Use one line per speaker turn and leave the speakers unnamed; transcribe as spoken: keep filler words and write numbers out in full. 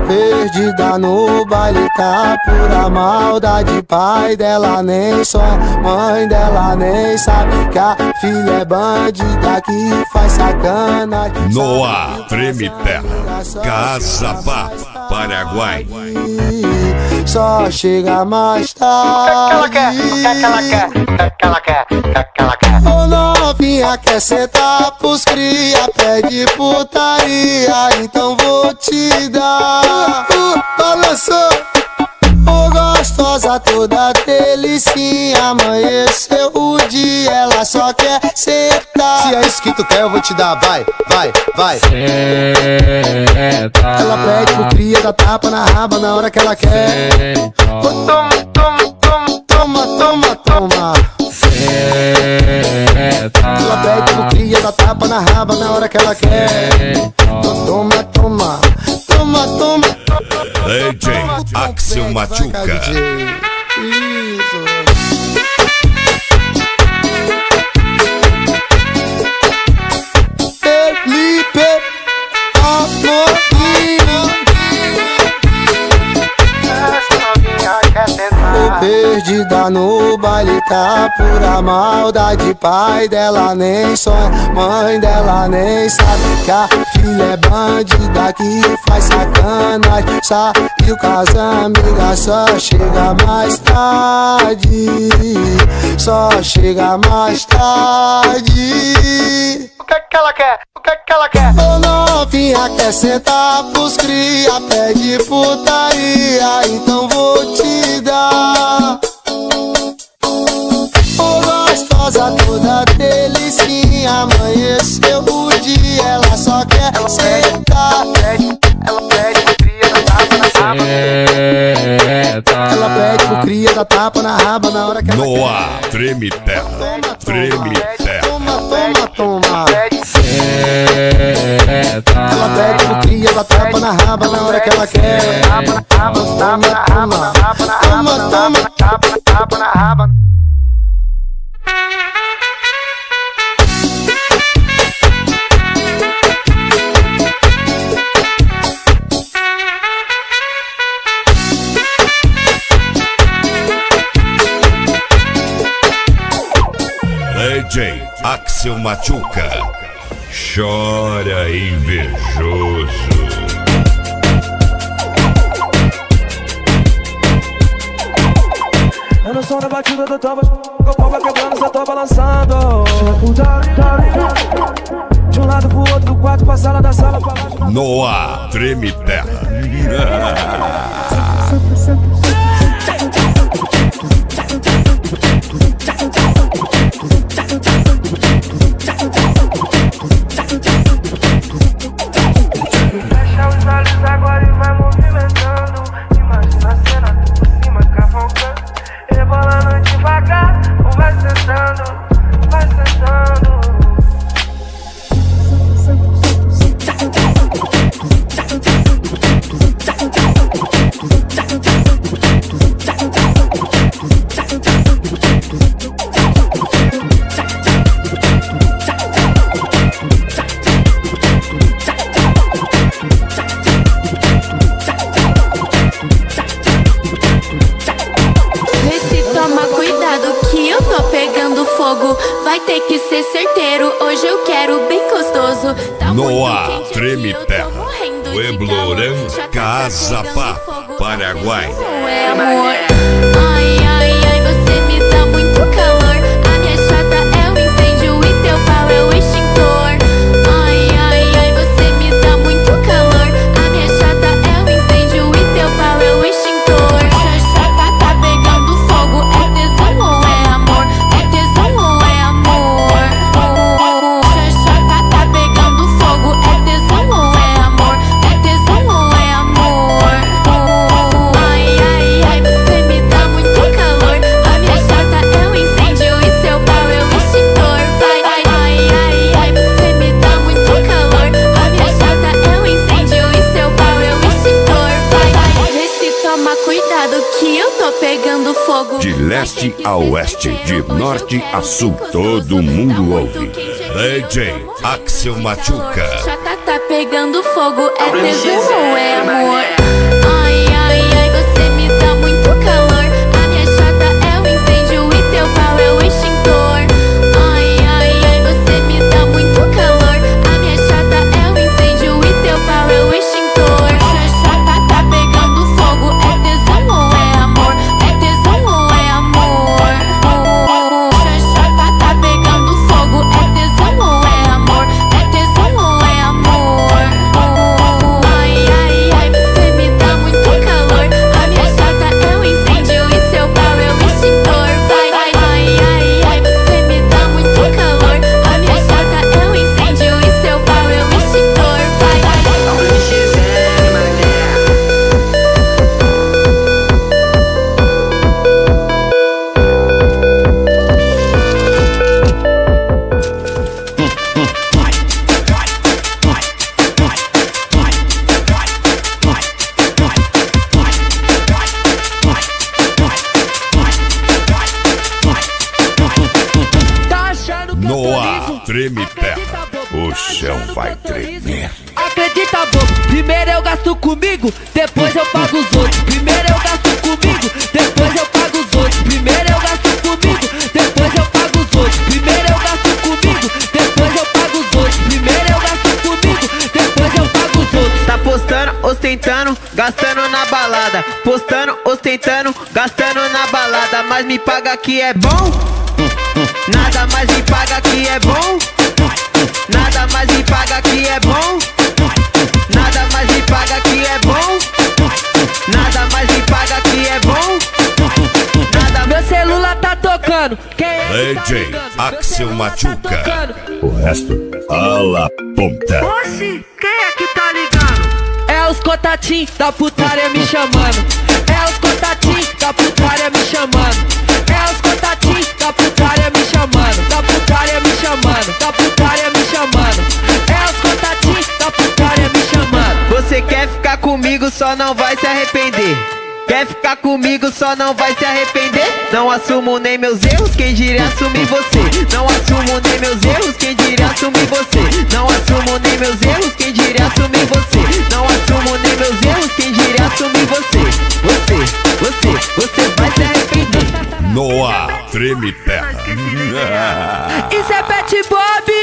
Perdida no baile, tá pura maldade. Pai dela nem sonha, mãe dela nem sabe que a filha é bandida que faz sacanagem.
Noah, Treme Terra, Casabá, Paraguai.
Só chega mais tarde.
O que é que ela quer? O que é que ela quer? O que é que ela quer?
Ô novinha, quer sentar pros cria, pede putaria, então vou te dar. Uh, balançou. Ô gostosa, toda delicinha, amanheceu o dia, ela só quer sentar. Se é isso que tu quer, eu vou te dar, vai, vai, vai.
Senta.
Ela pede pro cria, dá tapa na raba na hora que ela quer. Ô, toma, toma, toma, toma, toma, toma. Ela pede pro cria, dá tapa na raba na hora que ela quer. Ô, toma, toma, toma, toma.
D J Axel Machuca.
Felipe Amorim. Perdida no baile, tá pura maldade. Pai dela nem sonha, mãe dela nem sabe que a filha é bandida que faz sacanagem. Saiu com as amigas, só chega mais tarde. Só chega mais tarde.
O que é que ela quer? O que é que ela quer?
Ô novinha, quer sentar pros cria, pede putaria, então vou te dar. Ô gostosa, toda delicinha, amanheceu o dia, ela só quer ela sentar.
Pede, ela pede pro cria, dá tapa na raba.
Ela pede pro cria, dá tapa na raba na hora que ela
Noah, Treme Terra, Treme Terra.
toma, toma, toma.
Pede,
Ela pede pro cria, dá tapa na raba na hora que ela quer.
tapa na raba, tapa na raba, tapa na raba, tapa na tapa na tapa na raba.
D J Axel Machuca. Chora invejoso.
Eu no som da batida do toba, o pau vai quebrando, só tô balançando. De um lado pro outro do quarto, pra sala da sala pra lá.
Noah, Treme Terra.
Fecha os olhos agora e vai movimentando. Imagina a cena por cima cavalcando, rebolando devagar, ou vai sentando, vai sentando.
Vai ter que ser certeiro, hoje eu quero bem gostoso. Tá
Noah,
muito quente
Treme
aqui, eu tô
Terra,
morrendo de
Puebloran,
calor. Já tá
Casabá,
pegando fogo,
Paraguai.
não é amor. Ai, ai, ai, você me dá muito calor. A minha chata é o incêndio e teu pau é o extintor. Ai, ai, ai, você me dá muito calor. A minha chata é o incêndio e teu pau é o extintor. Chata tá pegando fogo, é tesão ou é amor? É tesão ou é amor? Chata tá pegando fogo, é tesão ou é amor? É tesão ou é amor? Ai, ai, ai, você me dá muito calor. A minha chata é um incêndio e seu pau é o extintor. Vai, ai, ai, ai, ai, você me dá muito calor. A minha chata é um incêndio e seu pau é o extintor. Vai, vai, vê se toma cuidado que eu tô pegando fogo.
De leste a oeste, de norte a sul, todo mundo ouve. D J Axel Machuca.
Chata tá pegando fogo, é tesão ou é amor?
treme terra, o chão vai tremer.
Acredita, bobo, primeiro eu gasto comigo, depois eu pago os outros. Primeiro eu gasto comigo, depois eu pago os outros. Primeiro eu gasto comigo, depois eu pago os outros. Primeiro eu gasto comigo, depois eu pago os outros. Primeiro eu gasto comigo, depois eu pago os outros.
Tá postando, ostentando, gastando na balada. Postando, ostentando, gastando na balada. Mas me paga que é bom? Nada mais me paga que é bom? Nada mais me paga que é bom? Nada mais me paga que é bom? Nada mais me paga que é bom? Nada.
Meu celular tá tocando. Quem é
D J Axel Machuca. O resto, ala ponta.
Oxi, quem é que tá ligando?
É os contatinhos da putaria me chamando. É os contatinhos da putaria me chamando. É os contatinhos da putaria me chamando. Da putaria me chamando. Da putaria me chamando. É os contatinhos da putaria me chamando.
Você quer ficar comigo, só não vai se arrepender. Quer ficar comigo, só não vai se arrepender. Não assumo nem meus erros, quem diria assumir você. Não assumo nem meus erros, quem diria assumir você. Não assumo nem meus erros, quem diria assumir você. Não assumo nem meus erros, quem diria assumir você. Você, você, você vai se arrepender.
No ar, treme terra.
Isso é Pet Bob.